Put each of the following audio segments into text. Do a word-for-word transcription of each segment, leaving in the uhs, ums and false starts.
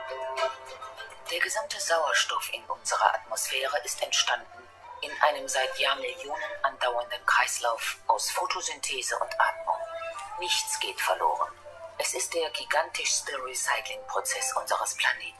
Der gesamte Sauerstoff in unserer Atmosphäre ist entstanden in einem seit Jahrmillionen andauernden Kreislauf aus Photosynthese und Atmung. Nichts geht verloren. Es ist der gigantischste Recyclingprozess unseres Planeten.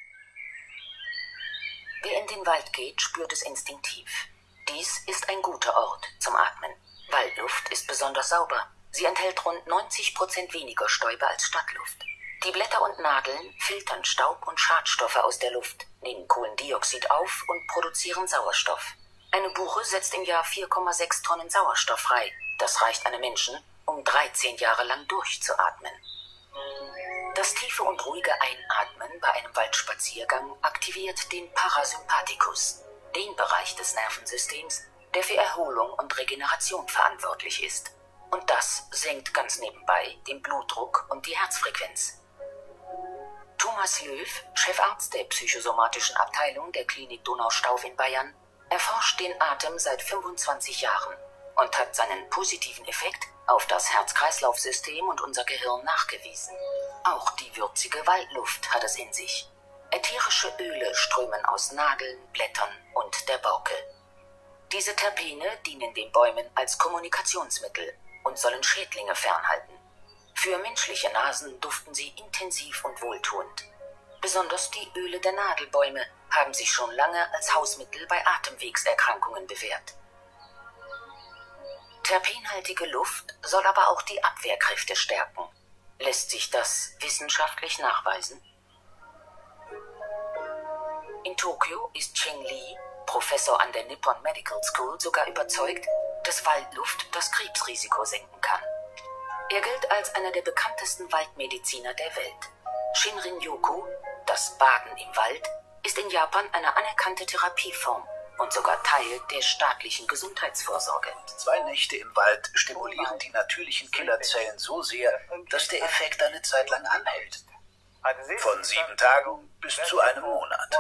Wer in den Wald geht, spürt es instinktiv. Dies ist ein guter Ort zum Atmen. Waldluft ist besonders sauber. Sie enthält rund neunzig Prozent weniger Stäube als Stadtluft. Die Blätter und Nadeln filtern Staub und Schadstoffe aus der Luft, nehmen Kohlendioxid auf und produzieren Sauerstoff. Eine Buche setzt im Jahr vier Komma sechs Tonnen Sauerstoff frei. Das reicht einem Menschen, um dreizehn Jahre lang durchzuatmen. Das tiefe und ruhige Einatmen bei einem Waldspaziergang aktiviert den Parasympathikus, den Bereich des Nervensystems, der für Erholung und Regeneration verantwortlich ist. Und das senkt ganz nebenbei den Blutdruck und die Herzfrequenz. Thomas Löw, Chefarzt der psychosomatischen Abteilung der Klinik Donaustauf in Bayern, erforscht den Atem seit fünfundzwanzig Jahren und hat seinen positiven Effekt auf das Herz-Kreislauf-System und unser Gehirn nachgewiesen. Auch die würzige Waldluft hat es in sich. Ätherische Öle strömen aus Nadeln, Blättern und der Borke. Diese Terpene dienen den Bäumen als Kommunikationsmittel und sollen Schädlinge fernhalten. Für menschliche Nasen duften sie intensiv und wohltuend. Besonders die Öle der Nadelbäume haben sich schon lange als Hausmittel bei Atemwegserkrankungen bewährt. Terpenhaltige Luft soll aber auch die Abwehrkräfte stärken. Lässt sich das wissenschaftlich nachweisen? In Tokio ist Cheng Li, Professor an der Nippon Medical School, sogar überzeugt, dass Waldluft das Krebsrisiko senken kann. Er gilt als einer der bekanntesten Waldmediziner der Welt. Shinrin-yoku, das Baden im Wald, ist in Japan eine anerkannte Therapieform und sogar Teil der staatlichen Gesundheitsvorsorge. Zwei Nächte im Wald stimulieren die natürlichen Killerzellen so sehr, dass der Effekt eine Zeit lang anhält. Von sieben Tagen bis zu einem Monat.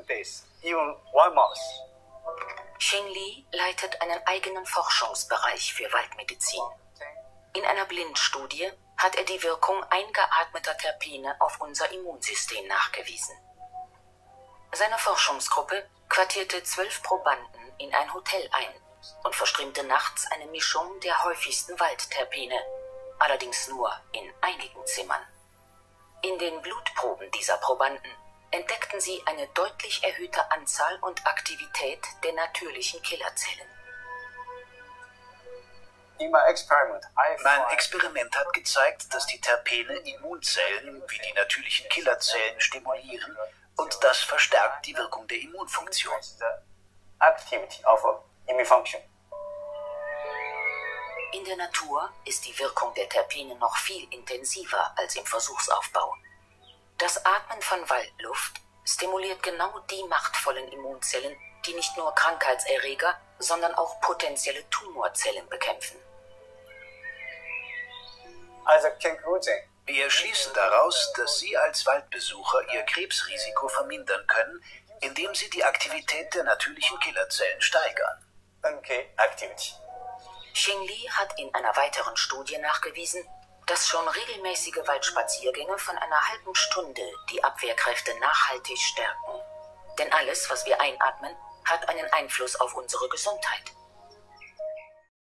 Cheng Li leitet einen eigenen Forschungsbereich für Waldmedizin. In einer Blindstudie hat er die Wirkung eingeatmeter Terpene auf unser Immunsystem nachgewiesen. Seine Forschungsgruppe quartierte zwölf Probanden in ein Hotel ein und verströmte nachts eine Mischung der häufigsten Waldterpene, allerdings nur in einigen Zimmern. In den Blutproben dieser Probanden entdeckten sie eine deutlich erhöhte Anzahl und Aktivität der natürlichen Killerzellen. Mein Experiment hat gezeigt, dass die Terpene Immunzellen wie die natürlichen Killerzellen stimulieren und das verstärkt die Wirkung der Immunfunktion. In der Natur ist die Wirkung der Terpene noch viel intensiver als im Versuchsaufbau. Das Atmen von Waldluft stimuliert genau die machtvollen Immunzellen, die nicht nur Krankheitserreger, sondern auch potenzielle Tumorzellen bekämpfen. Wir schließen daraus, dass Sie als Waldbesucher Ihr Krebsrisiko vermindern können, indem Sie die Aktivität der natürlichen Killerzellen steigern. Cheng Li hat in einer weiteren Studie nachgewiesen, dass schon regelmäßige Waldspaziergänge von einer halben Stunde die Abwehrkräfte nachhaltig stärken. Denn alles, was wir einatmen, hat einen Einfluss auf unsere Gesundheit.